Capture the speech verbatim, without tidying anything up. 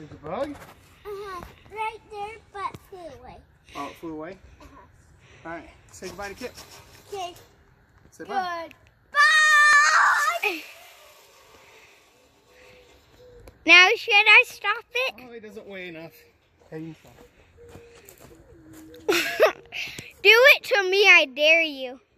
There's a bug? Uh-huh. Right there, but flew away. Oh, it flew away? Uh-huh. All right. Say goodbye to Kip. Okay. Say bye. Goodbye! Now should I stop it? Oh, he doesn't weigh enough. Hey, you stop. Do it to me, I dare you.